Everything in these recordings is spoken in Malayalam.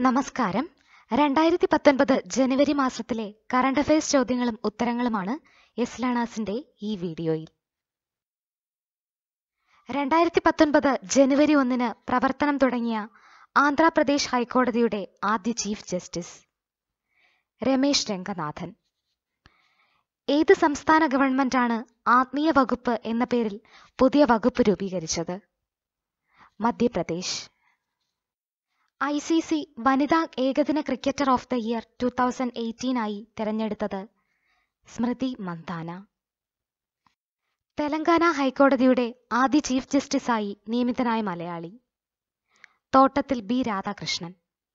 നമസ്കാരം. 2019 ജനുവരി മാസത്തിലെ കറണ്ട് അഫയേഴ്സ് ചോദ്യങ്ങളും ഉത്തരങ്ങളുമാണ് യെസ് ലേണേഴ്സിന്റെ ഈ വീഡിയോയിൽ. 2019 ജനുവരി 1 പ്രവർത്തനം തുടങ്ങിയ ആന്ധ്രാപ്രദേശ് ഹൈക്കോടതിയുടെ ആദ്യ ചീഫ് ജസ്റ്റിസ് രമേശ് രംഗനാഥൻ. ഏത് സംസ്ഥാന ഗവൺമെന്റാണ് ആത്മീയ വകുപ്പ് എന്ന പേരിൽ പുതിയ വകുപ്പ് രൂപീകരിച്ചത്? മധ്യപ്രദേശ്. ICC വനിതാ ഏകദിന ക്രിക്കറ്റർ ഓഫ് ദ ഇയർ 2018 ആയി തെരഞ്ഞെടുത്തത് സ്മൃതി മന്ദാന. തെലങ്കാന ഹൈക്കോടതിയുടെ ആദ്യ ചീഫ് ജസ്റ്റിസായി നിയമിതനായ മലയാളി തോട്ടത്തിൽ B. രാധാകൃഷ്ണൻ.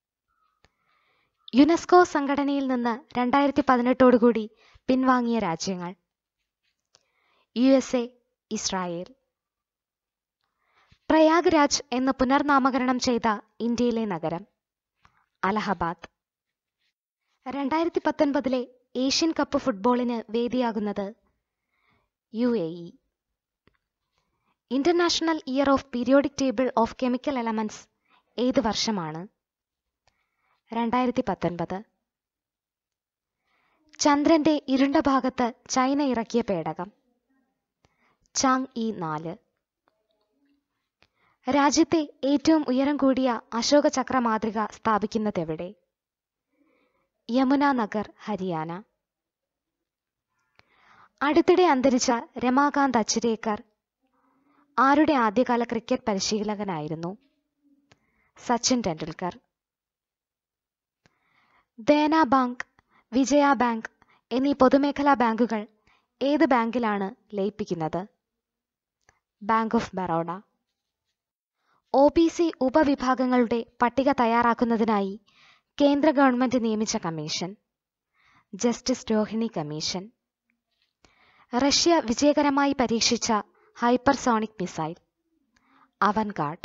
യുനെസ്കോ സംഘടനയിൽ നിന്ന് 2018 പിൻവാങ്ങിയ രാജ്യങ്ങൾ: USA, ഇസ്രായേൽ. പ്രയാഗ് രാജ് എന്ന് പുനർനാമകരണം ചെയ്ത ഇന്ത്യയിലെ നഗരം: അലഹബാദ്. 2019 ഏഷ്യൻ കപ്പ് ഫുട്ബോളിന് വേദിയാകുന്നത് UAE. International year of periodic table of chemical elements ഏത് വർഷമാണ്? 2019. ചന്ദ്രന്റെ ഇരുണ്ട ഭാഗത്ത് ചൈന ഇറക്കിയ പേടകം: ചാങ്-ഇ 4. രാജ്യത്തെ ഏറ്റവും ഉയരം കൂടിയ അശോക ചക്ര മാതൃക സ്ഥാപിക്കുന്നതെവിടെ? യമുന നഗർ, ഹരിയാന. അടുത്തിടെ അന്തരിച്ച രമാകാന്ത് അച്ഛരേക്കർ ആരുടെ ആദ്യകാല ക്രിക്കറ്റ് പരിശീലകനായിരുന്നു? സച്ചിൻ ടെണ്ടുൽക്കർ. ദേന ബാങ്ക്, വിജയ ബാങ്ക് എന്നീ പൊതുമേഖലാ ബാങ്കുകൾ ഏത് ബാങ്കിലാണ് ലയിപ്പിക്കുന്നത്? Bank of Baroda. OBC ഉപവിഭാഗങ്ങളുടെ പട്ടിക തയ്യാറാക്കുന്നതിനായി കേന്ദ്ര ഗവൺമെന്റ് നിയമിച്ച commission: justice Rohini commission. Russia വിജയകരമായി പരീക്ഷിച്ച ഹൈപ്പർസോണിക് മിസൈൽ: അവൻഗാർഡ്.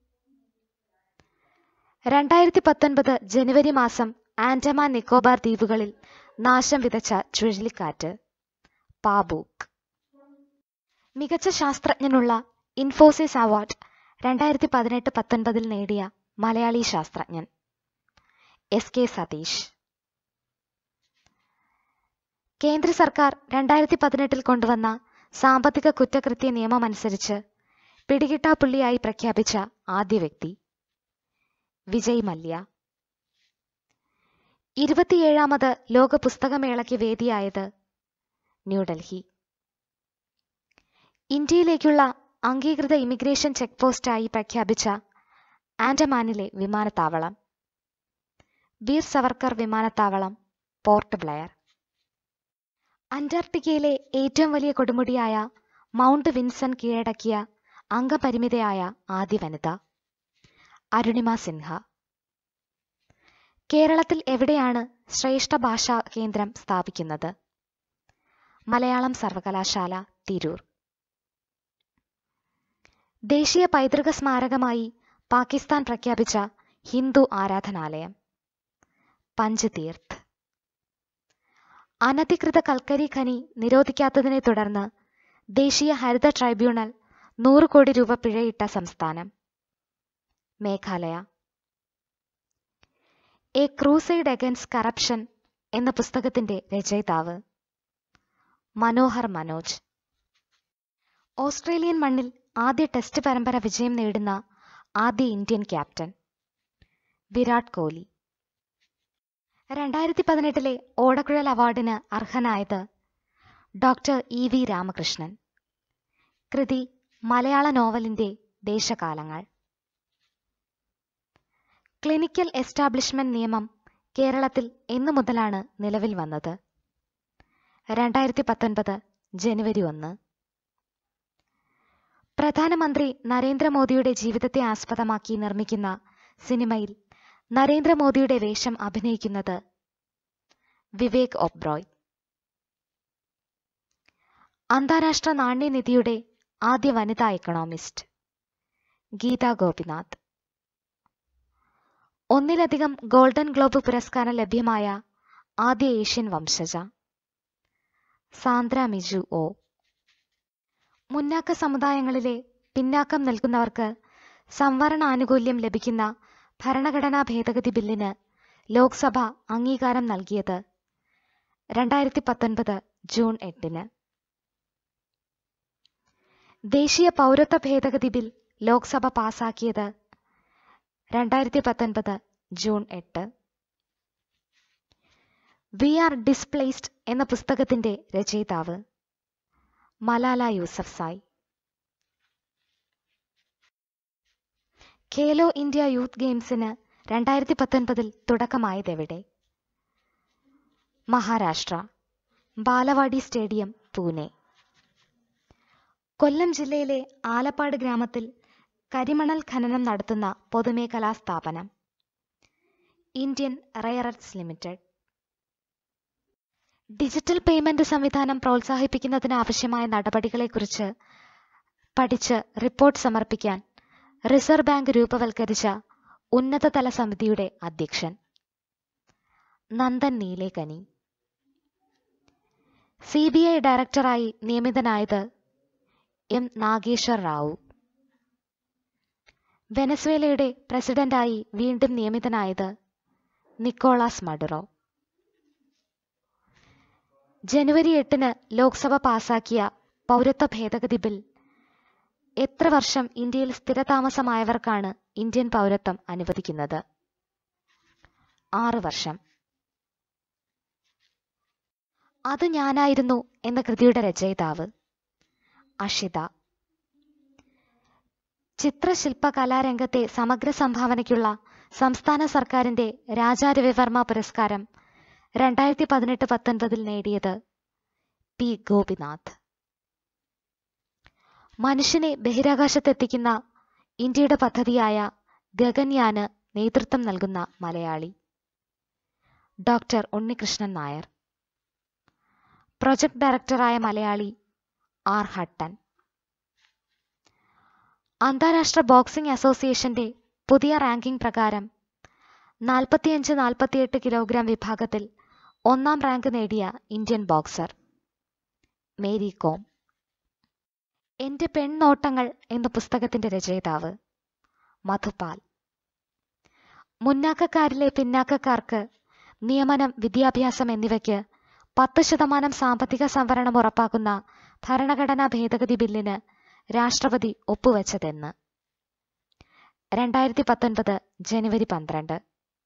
2019 ജനുവരി മാസം ആൻഡമാൻ നിക്കോബാർ ദ്വീപുകളിൽ നാശം വിതച്ച ചുഴലിക്കാറ്റ്: പാബൂക്ക്. മികച്ച ശാസ്ത്രജ്ഞനുള്ള ഇൻഫോസിസ് അവാർഡ് 2018-19 നേടിയ മലയാളി ശാസ്ത്രജ്ഞൻ: SK സതീഷ്. കേന്ദ്ര സർക്കാർ 2018 കൊണ്ടുവന്ന സാമ്പത്തിക കുറ്റകൃത്യ നിയമമനുസരിച്ച് പിടികിട്ടാപ്പുള്ളിയായി പ്രഖ്യാപിച്ച ആദ്യ വ്യക്തി: വിജയ് മല്യ. 27ാമത് ലോക പുസ്തകമേളയ്ക്ക് വേദിയായത് ന്യൂഡൽഹി. ഇന്ത്യയിലേക്കുള്ള അംഗീകൃത ഇമിഗ്രേഷൻ ചെക്ക് പോസ്റ്റായി പ്രഖ്യാപിച്ച ആൻഡമാനിലെ വിമാനത്താവളം: വീർ സവർക്കർ വിമാനത്താവളം, പോർട്ട് ബ്ലെയർ. അന്റാർട്ടിക്കയിലെ ഏറ്റവും വലിയ കൊടുമുടിയായ മൗണ്ട് വിൻസൺ കീഴടക്കിയ അംഗപരിമിതയായ ആദ്യ വനിത: അരുണിമ സിൻഹ. കേരളത്തിൽ എവിടെയാണ് ശ്രേഷ്ഠ ഭാഷാ കേന്ദ്രം സ്ഥാപിക്കുന്നത്? മലയാളം സർവകലാശാല, തിരൂർ. ദേശീയ പൈതൃക സ്മാരകമായി പാകിസ്ഥാൻ പ്രഖ്യാപിച്ച ഹിന്ദു ആരാധനാലയം: പഞ്ച് തീർത്ത്. അനധികൃത കൽക്കരി ഖനി നിരോധിക്കാത്തതിനെ തുടർന്ന് ദേശീയ ഹരിത ട്രൈബ്യൂണൽ 100 കോടി രൂപ പിഴയിട്ട സംസ്ഥാനം: Meghalaya. A crusade against corruption എന്ന പുസ്തകത്തിന്റെ രചയിതാവ്: മനോഹർ മനോജ്. ഓസ്ട്രേലിയൻ മണ്ണിൽ ആദ്യ ടെസ്റ്റ് പരമ്പര വിജയം നേടുന്ന ആദ്യ ഇന്ത്യൻ ക്യാപ്റ്റൻ: വിരാട് കോഹ്ലി. 2018 ഓടക്കുഴൽ അവാർഡിന് അർഹനായത് ഡോക്ടർ EV രാമകൃഷ്ണൻ. കൃതി മലയാള നോവലിന്റെ ദേശകാലങ്ങൾ. ക്ലിനിക്കൽ എസ്റ്റാബ്ലിഷ്മെന്റ് നിയമം കേരളത്തിൽ എന്നു മുതലാണ് നിലവിൽ വന്നത്? 2019 ജനുവരി 1. പ്രധാനമന്ത്രി നരേന്ദ്രമോദിയുടെ ജീവിതത്തെ ആസ്പദമാക്കി നിർമ്മിക്കുന്ന സിനിമയിൽ നരേന്ദ്രമോദിയുടെ വേഷം അഭിനയിക്കുന്നത് വിവേക് ഒബ്റോയ്. അന്താരാഷ്ട്ര നാണ്യനിധിയുടെ ആദ്യ വനിതാ എക്കണോമിസ്റ്റ്: ഗീത ഗോപിനാഥ്. ഒന്നിലധികം ഗോൾഡൻ ഗ്ലോബ് പുരസ്കാരം ലഭ്യമായ ആദ്യ ഏഷ്യൻ വംശജ: സാന്ദ്ര മിജു ഒ. മുന്നാക്ക സമുദായങ്ങളിലെ പിന്നാക്കം നിൽക്കുന്നവർക്ക് സംവരണ ആനുകൂല്യം ലഭിക്കുന്ന ഭരണഘടനാ ഭേദഗതി ബില്ലിന് ലോക്സഭ അംഗീകാരം നൽകിയത് 2019 ജൂൺ 8-ന്. ദേശീയ പൗരത്വ ഭേദഗതി ബിൽ ലോക്സഭ പാസാക്കിയത് 2019 ജൂൺ 8. വി ആർ ഡിസ്പ്ലേസ്ഡ് എന്ന പുസ്തകത്തിന്റെ രചയിതാവ് മലാല യൂസഫ്സായ്. ഖേലോ ഇന്ത്യ യൂത്ത് ഗെയിംസിന് 2019 തുടക്കമായതെവിടെ? മഹാരാഷ്ട്ര, ബാലവാടി സ്റ്റേഡിയം, പൂനെ. കൊല്ലം ജില്ലയിലെ ആലപ്പാട് ഗ്രാമത്തിൽ കരിമണൽ ഖനനം നടത്തുന്ന പൊതുമേഖലാ സ്ഥാപനം Indian rare earths limited. Digital payment സംവിധാനം പ്രോത്സാഹിപ്പിക്കുന്നതിന് ആവശ്യമായ നടപടികളെക്കുറിച്ച് പഠിച്ച് റിപ്പോർട്ട് സമർപ്പിക്കാൻ റിസർവ് ബാങ്ക് രൂപവൽക്കരിച്ച ഉന്നതതല സമിതിയുടെ അധ്യക്ഷൻ നന്ദൻ നീലേകനി. CBI ഡയറക്ടറായി നിയമിതനായത് M. നാഗേശ്വർ റാവു. വെനസ്വേലയുടെ പ്രസിഡന്റായി വീണ്ടും നിയമിതനായത് നിക്കോളാസ് മഡുറോ. ജനുവരി 8-ന് ലോക്സഭ പാസാക്കിയ പൗരത്വ ഭേദഗതി ബിൽ എത്ര വർഷം ഇന്ത്യയിൽ സ്ഥിരതാമസമായവർക്കാണ് ഇന്ത്യൻ പൗരത്വം അനുവദിക്കുന്നത്? 6 വർഷം. അത് ഞാനായിരുന്നു എന്ന കൃതിയുടെ രചയിതാവ് അഷിത. ചിത്രശില്പകലാരംഗത്തെ സമഗ്ര സംഭാവനയ്ക്കുള്ള സംസ്ഥാന സർക്കാരിന്റെ രാജാ രവിവർമ്മ പുരസ്കാരം 2018-19 നേടിയത് P. ഗോപിനാഥ്. മനുഷ്യനെ ബഹിരാകാശത്തെത്തിക്കുന്ന ഇന്ത്യയുടെ പദ്ധതിയായ ഗഗൻയാന് നേതൃത്വം നൽകുന്ന മലയാളി ഡോക്ടർ ഉണ്ണികൃഷ്ണൻ നായർ. പ്രൊജക്ട് ഡയറക്ടറായ മലയാളി R. ഹട്ടൻ. അന്താരാഷ്ട്ര ബോക്സിംഗ് അസോസിയേഷന്റെ പുതിയ റാങ്കിംഗ് പ്രകാരം 45-48 കിലോഗ്രാം വിഭാഗത്തിൽ 1-ാം റാങ്ക് നേടിയ ഇന്ത്യൻ ബോക്സർ മേരി കോം. എന്റെ പെൺനോട്ടങ്ങൾ എന്ന പുസ്തകത്തിന്റെ രചയിതാവ് മധുപാൽ. മുന്നാക്കക്കാരിലെ പിന്നാക്കക്കാർക്ക് നിയമനം, വിദ്യാഭ്യാസം എന്നിവയ്ക്ക് 10% സാമ്പത്തിക സംവരണം ഉറപ്പാക്കുന്ന ഭരണഘടനാ ഭേദഗതി ബില്ലിന് രാഷ്ട്രപതി ഒപ്പുവെച്ചതെന്ന്? 2019 ജനുവരി 12.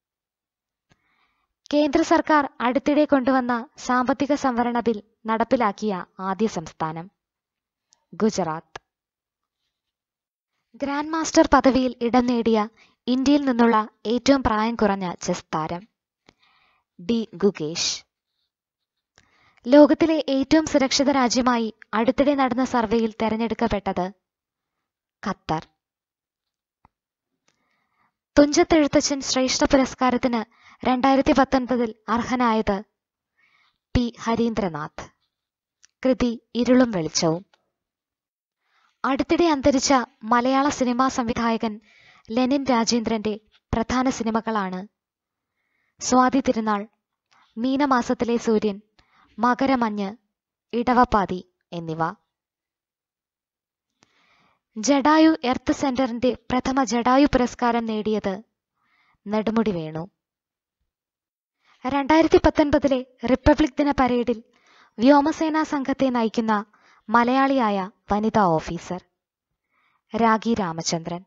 കേന്ദ്ര സർക്കാർ അടുത്തിടെ കൊണ്ടുവന്ന സാമ്പത്തിക സംവരണ ബിൽ നടപ്പിലാക്കിയ ആദ്യ സംസ്ഥാനം ഗുജറാത്ത്. ഗ്രാൻഡ് മാസ്റ്റർ പദവിയിൽ ഇടം നേടിയ ഇന്ത്യയിൽ നിന്നുള്ള ഏറ്റവും പ്രായം കുറഞ്ഞ ചെസ് താരം D. ഗുകേഷ്. ലോകത്തിലെ ഏറ്റവും സുരക്ഷിത രാജ്യമായി അടുത്തിടെ നടന്ന സർവേയിൽ തെരഞ്ഞെടുക്കപ്പെട്ടത് ഖത്തർ. തുഞ്ചത്തെഴുത്തച്ഛൻ ശ്രേഷ്ഠ പുരസ്കാരത്തിന് 2019 അർഹനായത് P. ഹരീന്ദ്രനാഥ്. കൃതി ഇരുളും വെളിച്ചവും. അടുത്തിടെ അന്തരിച്ച മലയാള സിനിമാ സംവിധായകൻ ലെനിൻ രാജേന്ദ്രന്റെ പ്രധാന സിനിമകളാണ് സ്വാതി തിരുനാൾ, മീനമാസത്തിലെ സൂര്യൻ, മകരമഞ്ഞ്, ഇടവപ്പാതി എന്നിവ. ജഡായു എർത്ത് സെന്ററിന്റെ പ്രഥമ ജഡായു പുരസ്കാരം നേടിയത് നെടുമുടി വേണു. 2019 റിപ്പബ്ലിക് ദിന പരേഡിൽ വ്യോമസേനാ സംഘത്തെ നയിക്കുന്ന മലയാളിയായ വനിതാ ഓഫീസർ രാഗി രാമചന്ദ്രൻ.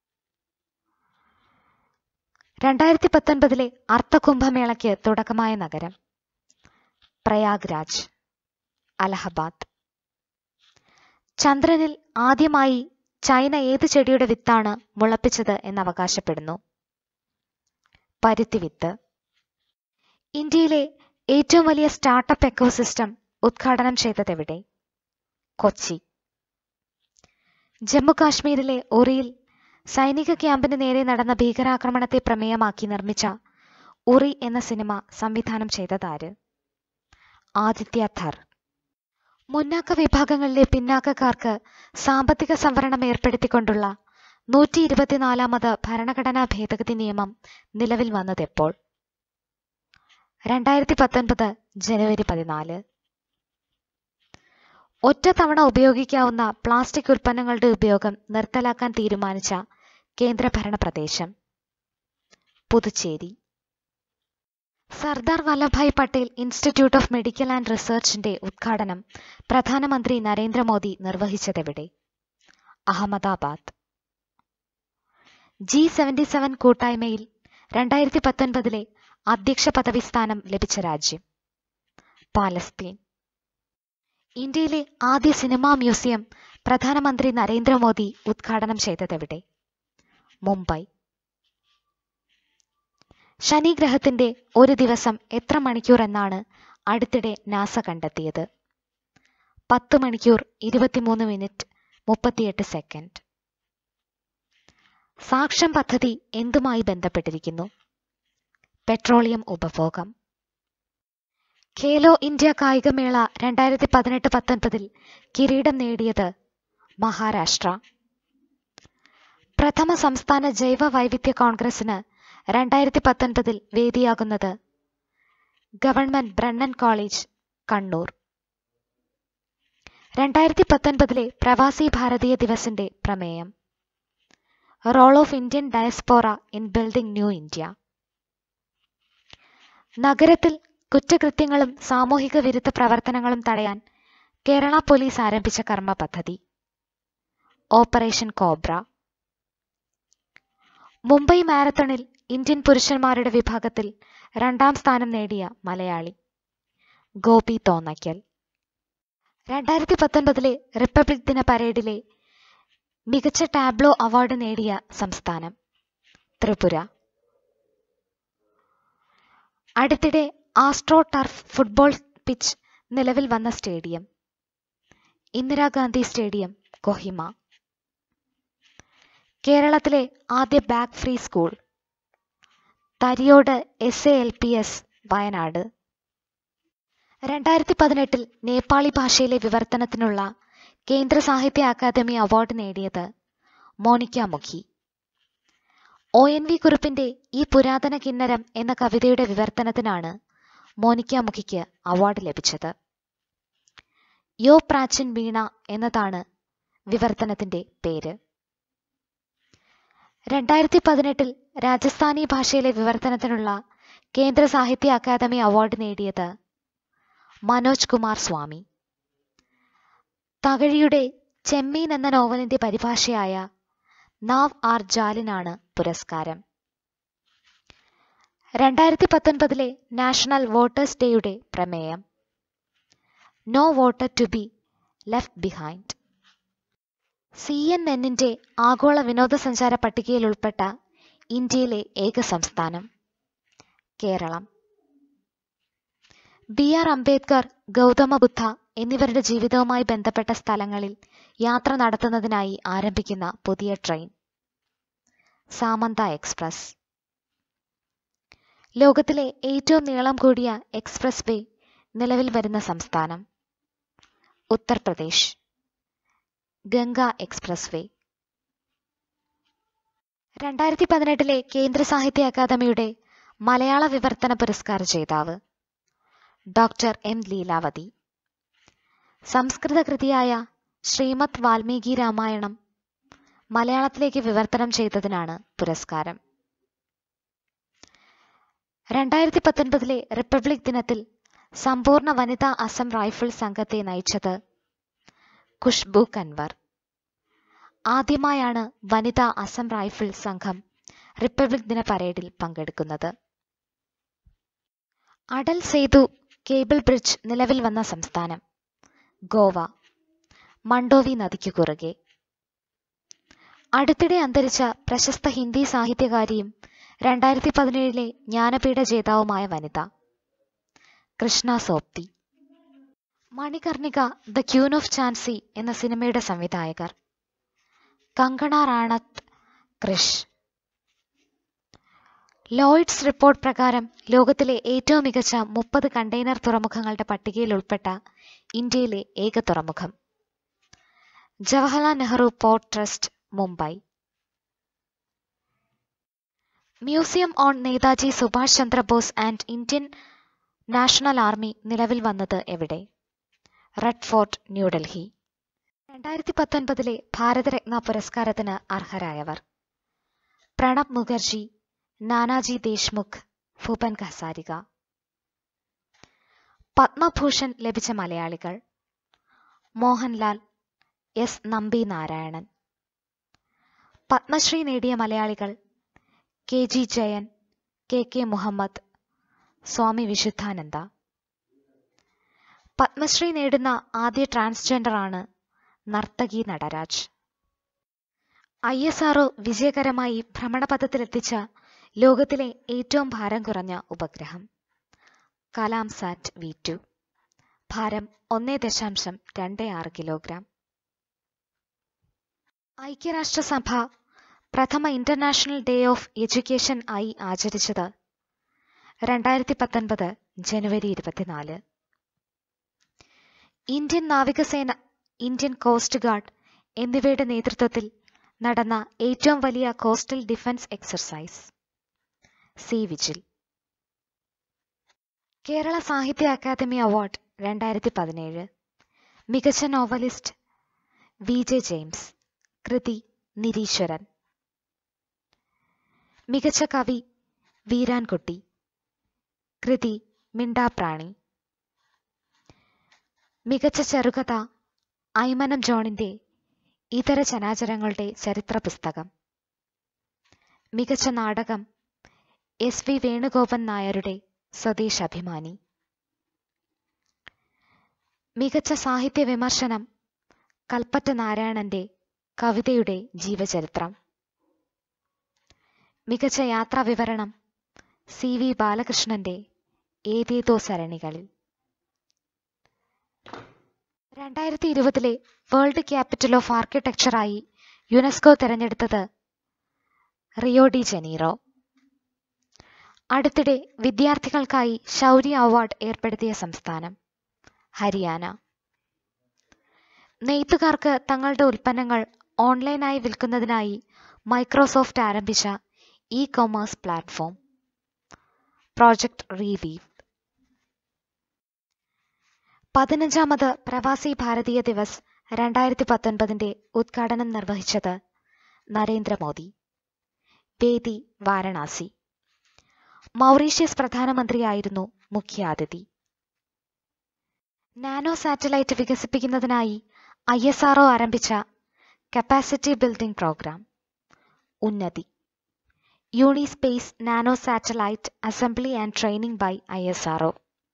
2019 അർത്ഥകുംഭമേളയ്ക്ക് തുടക്കമായ നഗരം പ്രയാഗ്രാജ്, അലഹബാദ്. ചന്ദ്രനിൽ ആദ്യമായി ചൈന ഏത് ചെടിയുടെ വിത്താണ് മുളപ്പിച്ചത് എന്നവകാശപ്പെടുന്നു? പരുത്തിവിത്ത്. ഇന്ത്യയിലെ ഏറ്റവും വലിയ സ്റ്റാർട്ടപ്പ് എക്കോസിസ്റ്റം ഉദ്ഘാടനം ചെയ്തതെവിടെ? കൊച്ചി. ജമ്മു കാശ്മീരിലെ ഉറിയിൽ സൈനിക ക്യാമ്പിന് നേരെ നടന്ന ഭീകരാക്രമണത്തെ പ്രമേയമാക്കി നിർമ്മിച്ച ഉറി എന്ന സിനിമ സംവിധാനം ചെയ്തതാര്? ആദിത്യ ധർ. മുന്നാക്ക വിഭാഗങ്ങളിലെ പിന്നാക്കക്കാർക്ക് സാമ്പത്തിക സംവരണം ഏർപ്പെടുത്തിക്കൊണ്ടുള്ള 124ാമത് ഭരണഘടനാ ഭേദഗതി നിയമം നിലവിൽ വന്നതെപ്പോൾ? 2019 ജനുവരി 14. ഒറ്റത്തവണ ഉപയോഗിക്കാവുന്ന പ്ലാസ്റ്റിക് ഉൽപ്പന്നങ്ങളുടെ ഉപയോഗം നിർത്തലാക്കാൻ തീരുമാനിച്ച കേന്ദ്രഭരണ പ്രദേശം Puducherry. Sardar Vallabhbhai Patel institute of medical and റിസർച്ചിന്റെ ഉദ്ഘാടനം പ്രധാനമന്ത്രി നരേന്ദ്രമോദി നിർവഹിച്ചതെവിടെ? അഹമ്മദാബാദ്. G77 കൂട്ടായ്മയിൽ 2019 അധ്യക്ഷ പദവി സ്ഥാനം ലഭിച്ച രാജ്യം? പാലസ്തീൻ. ഇന്ത്യയിലെ ആദ്യ സിനിമാ മ്യൂസിയം പ്രധാനമന്ത്രി നരേന്ദ്രമോദി ഉദ്ഘാടനം ചെയ്തതെവിടെ? മുംബൈ. ശനിഗ്രഹത്തിന്റെ ഒരു ദിവസം എത്ര മണിക്കൂർ എന്നാണ് അടുത്തിടെ നാസ കണ്ടെത്തിയത്? 10 മണിക്കൂർ 23 മിനിറ്റ് 38 സെക്കൻഡ്. സാക്ഷം പദ്ധതി എന്തുമായി ബന്ധപ്പെട്ടിരിക്കുന്നു? പെട്രോളിയം ഉപഭോഗം. ഖേലോ ഇന്ത്യ കായികമേള 2018-19 കിരീടം നേടിയത് മഹാരാഷ്ട്ര. പ്രഥമ സംസ്ഥാന ജൈവ വൈവിധ്യ കോൺഗ്രസിന് 2019 വേദിയാകുന്നത് government Brennan college, Kannur. 2019 Pravasi Bharatiya ദിവസിന്റെ പ്രമേയം role of Indian diaspora in building new India. നഗരത്തിൽ കുറ്റകൃത്യങ്ങളും സാമൂഹിക വിരുദ്ധ പ്രവർത്തനങ്ങളും തടയാൻ കേരള പോലീസ് ആരംഭിച്ച കർമ്മ പദ്ധതി ഓപ്പറേഷൻ കോബ്ര. മുംബൈ മാരത്തണിൽ ഇന്ത്യൻ പുരുഷന്മാരുടെ വിഭാഗത്തിൽ 2ാം സ്ഥാനം നേടിയ മലയാളി ഗോപി തോന്നയ്ക്കൽ. 2019 റിപ്പബ്ലിക് ദിന പരേഡിലെ മികച്ച ടാബ്ലോ അവാർഡ് നേടിയ സംസ്ഥാനം ത്രിപുര. അടുത്തിടെ ആസ്ട്രോ ടർഫ് ഫുട്ബോൾ പിച്ച് നിലവിൽ വന്ന സ്റ്റേഡിയം ഇന്ദിരാഗാന്ധി സ്റ്റേഡിയം, കൊഹിമ. കേരളത്തിലെ ആദ്യ bag free school Thariyode SALPS, Wayanad. 2018 Nepali ഭാഷയിലെ വിവർത്തനത്തിനുള്ള കേന്ദ്ര സാഹിത്യ അക്കാദമി അവാർഡ് നേടിയത് മോനിക്ക മുഖി. ONV കുറുപ്പിന്റെ ഈ പുരാതന കിന്നരം എന്ന കവിതയുടെ വിവർത്തനത്തിനാണ് മോനിക്ക മുഖിക്ക് അവാർഡ് ലഭിച്ചത്. യോ പ്രാചീൻ വീണ എന്നതാണ് വിവർത്തനത്തിന്റെ പേര്. 2018 രാജസ്ഥാനി ഭാഷയിലെ വിവർത്തനത്തിനുള്ള കേന്ദ്ര സാഹിത്യ അക്കാദമി അവാർഡ് നേടിയത് മനോജ് കുമാർ സ്വാമി. തകഴിയുടെ ചെമ്മീൻ എന്ന നോവലിന്റെ പരിഭാഷയായ നാവ് ആർ ജാലിനാണ് പുരസ്കാരം. 2019 നാഷണൽ വോട്ടേഴ്സ് ഡേയുടെ പ്രമേയം no voter to be left behind. CNN-ന്റെ ആഗോള വിനോദസഞ്ചാര പട്ടികയിൽ ഉൾപ്പെട്ട ഇന്ത്യയിലെ ഏക സംസ്ഥാനം കേരളം. BR അംബേദ്കർ, ഗൗതമ ബുദ്ധ എന്നിവരുടെ ജീവിതവുമായി ബന്ധപ്പെട്ട സ്ഥലങ്ങളിൽ യാത്ര നടത്തുന്നതിനായി ആരംഭിക്കുന്ന പുതിയ ട്രെയിൻ സാമന്ത എക്സ്പ്രസ്. ലോകത്തിലെ ഏറ്റവും നീളം കൂടിയ എക്സ്പ്രസ് വേ നിലവിൽ വരുന്ന സംസ്ഥാനം ഉത്തർപ്രദേശ്, ഗംഗ എക്സ്പ്രസ് വേ. 2018 കേന്ദ്ര സാഹിത്യ അക്കാദമിയുടെ മലയാള വിവർത്തന പുരസ്കാര ജേതാവ് ഡോക്ടർ M. ലീലാവതി. സംസ്കൃത കൃതിയായ ശ്രീമദ് വാൽമീകി രാമായണം മലയാളത്തിലേക്ക് വിവർത്തനം ചെയ്തതിനാണ് പുരസ്കാരം. 2019 റിപ്പബ്ലിക് ദിനത്തിൽ സമ്പൂർണ്ണ വനിതാ അസം റൈഫിൾ സംഘത്തെ നയിച്ചത് ഖുഷ്ബു കൻവർ. ആദ്യമായാണ് വനിതാ അസം റൈഫിൾ സംഘം റിപ്പബ്ലിക് ദിന പരേഡിൽ പങ്കെടുക്കുന്നത്. അടൽ സേതു കേബിൾ ബ്രിഡ്ജ് നിലവിൽ വന്ന സംസ്ഥാനം ഗോവ, മണ്ഡോവി നദിക്കു കുറുകെ. അടുത്തിടെ അന്തരിച്ച പ്രശസ്ത ഹിന്ദി സാഹിത്യകാരിയും 2017 ജ്ഞാനപീഠ ജേതാവുമായ വനിത Krishna Sobti. Manikarnika the queen of Jhansi എന്ന സിനിമയുടെ സംവിധായകർ കങ്കണ റാണത്ത്, ക്രിഷ്. ലോയിഡ്സ് റിപ്പോർട്ട് പ്രകാരം ലോകത്തിലെ ഏറ്റവും മികച്ച 30 കണ്ടെയ്നർ തുറമുഖങ്ങളുടെ പട്ടികയിൽ ഉൾപ്പെട്ട ഇന്ത്യയിലെ ഏക തുറമുഖം Jawaharlal Nehru port trust, Mumbai. Museum on Netaji Subhash Chandra Bose and Indian national army നിലവിൽ വന്നത് എവിടെ? Red fort, New Delhi. 2019 ഭാരതരത്ന പുരസ്കാരത്തിന് അർഹരായവർ പ്രണബ് മുഖർജി, നാനാജി ദേശ്മുഖ്, ഭൂപൻ ഹസാരിക. പത്മഭൂഷൺ ലഭിച്ച മലയാളികൾ: മോഹൻലാൽ, എസ് നമ്പി നാരായണൻ. പത്മശ്രീ നേടിയ മലയാളികൾ: K G Jayan, K K Muhammad, Swami Vishuddhananda. Padma Shri നേടുന്ന ആദ്യ ട്രാൻസ്ജെൻഡറാണ് നർത്തകി നടരാജ്. ISRO വിജയകരമായി ഭ്രമണപഥത്തിലെത്തിച്ച ലോകത്തിലെ ഏറ്റവും ഭാരം കുറഞ്ഞ ഉപഗ്രഹം കലാം സാറ്റ് V2. ഭാരം 1.26 കിലോഗ്രാം. ഐക്യരാഷ്ട്രസഭ പ്രഥമ ഇന്റർനാഷണൽ ഡേ ഓഫ് എഡ്യൂക്കേഷൻ ആയി ആചരിച്ചത് 2019 ജനുവരി 24. ഇന്ത്യൻ നാവികസേന, ഇന്ത്യൻ കോസ്റ്റ് ഗാർഡ് എന്നിവയുടെ നേതൃത്വത്തിൽ നടന്ന ഏറ്റവും വലിയ coastal defence exercise sea vigil. Kerala Sahitya Akademi award 2017. മികച്ച നോവലിസ്റ്റ് VJ ജെയിംസ്. കൃതി നിരീശ്വരൻ. മികച്ച കവി വീരാൻകുട്ടി. കൃതി മിണ്ടാപ്രാണി. മികച്ച ചെറുകഥ ഐമനം ജോണിന്റെ ഇതര ചരാചരങ്ങളുടെ ചരിത്ര പുസ്തകം. മികച്ച നാടകം SV വേണുഗോപൻ നായരുടെ സ്വദേശാഭിമാനി. മികച്ച സാഹിത്യ വിമർശനം കൽപ്പറ്റ നാരായണന്റെ കവിതയുടെ ജീവചരിത്രം. മികച്ച യാത്രാ വിവരണം CV ബാലകൃഷ്ണന്റെ ഏതേതോ സരണികളിൽ. 2020 വേൾഡ് ക്യാപിറ്റൽ ഓഫ് ആർക്കിടെക്ചറായി യുനെസ്കോ തെരഞ്ഞെടുത്തത് റിയോ ഡി ജനീറോ. അടുത്തിടെ വിദ്യാർത്ഥികൾക്കായി ശൗര്യ അവാർഡ് ഏർപ്പെടുത്തിയ സംസ്ഥാനം ഹരിയാന. നെയ്ത്തുകാർക്ക് തങ്ങളുടെ ഉൽപ്പന്നങ്ങൾ ഓൺലൈനായി വിൽക്കുന്നതിനായി മൈക്രോസോഫ്റ്റ് ആരംഭിച്ച ഇ-കൊമേഴ്സ് പ്ലാറ്റ്ഫോം പ്രോജക്ട് റീവീവ്. 15ാമത് പ്രവാസി ഭാരതീയ ദിവസ് 2019 ഉദ്ഘാടനം നിർവഹിച്ചത് നരേന്ദ്രമോദി. വേദി വാരണാസി. മൗറീഷ്യസ് പ്രധാനമന്ത്രിയായിരുന്നു മുഖ്യാതിഥി. നാനോ സാറ്റലൈറ്റ് വികസിപ്പിക്കുന്നതിനായി ISRO ആരംഭിച്ച capacity building programme UNNATI. UNISPACE nano satellite assembly and training by ISRO.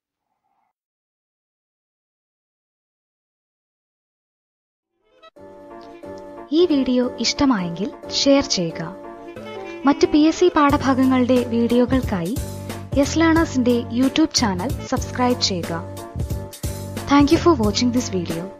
ഈ വീഡിയോ ഇഷ്ടമായെങ്കിൽ ഷെയർ ചെയ്യുക. മറ്റ് PSC പാഠഭാഗങ്ങളുടെ വീഡിയോകൾക്കായി യെസ് ലേണേഴ്സിന്റെ യൂട്യൂബ് ചാനൽ സബ്സ്ക്രൈബ് ചെയ്യുക. Thank you for watching this video.